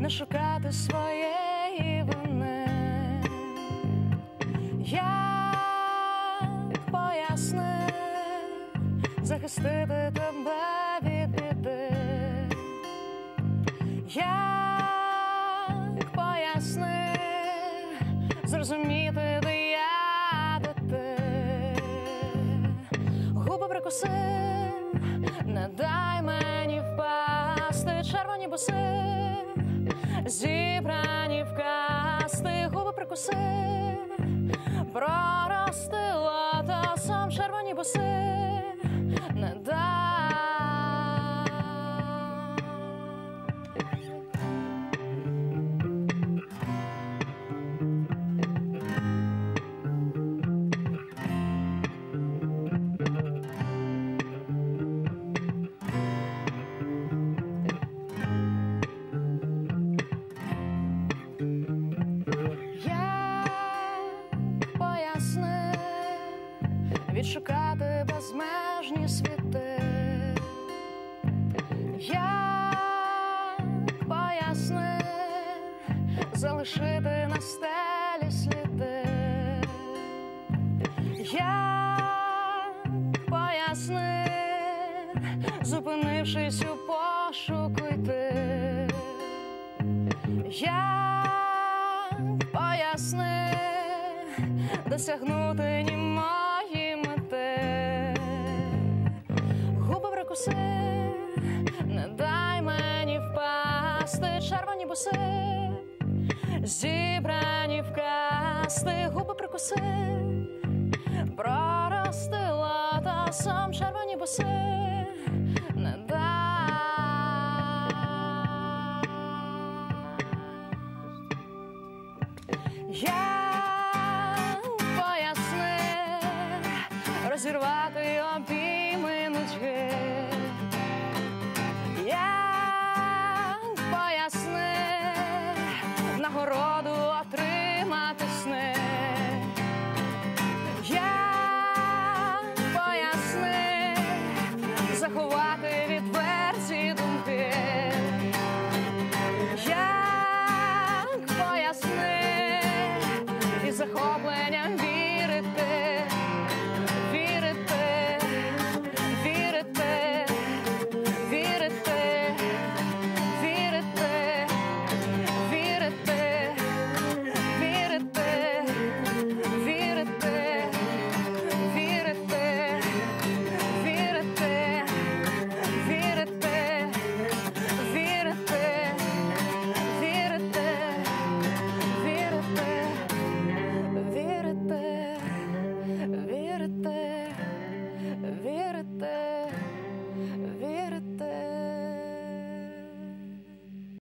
не шукати своєї вини. Як поясни, захистити тебе від біди? Як поясни, зрозуміти, де я, де ти? Губи прикуси, не дай мені впасти, червоні боси, зібрані в касти. Губи прикуси, прорости лотосом, червоні боси, не дай. Відшукати безмежні світи. Як поясни, залишити на стелі сліди? Як поясни, зупинившись у пошуку йти? Як поясни, досягнути німої мети? Губи прикуси, не дай мені впасти, червоні боси, зібрані в касти. Губи прикуси, прорости лотосом, червоні боси,